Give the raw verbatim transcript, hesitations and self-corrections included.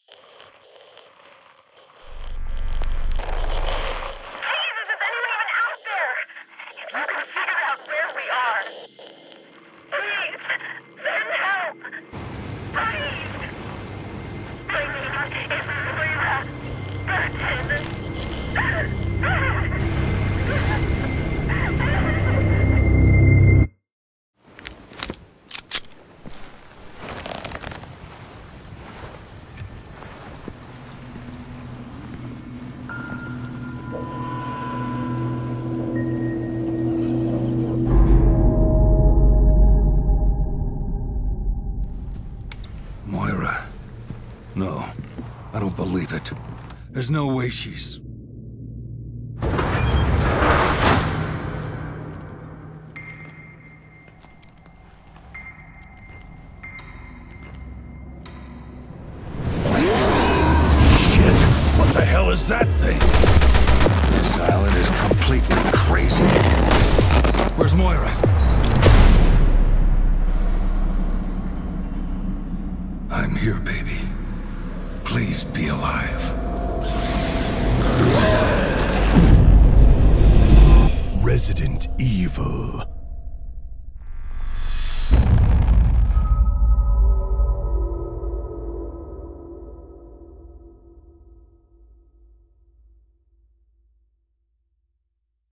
Jesus, is anyone even out there? If you can figure out where we are, please send help. Please. My name is Moira Burton. Moira. No, I don't believe it. There's no way she's... Shit! What the hell is that thing? This island is completely crazy. Where's Moira? I'm here, baby. Please be alive. Resident Evil.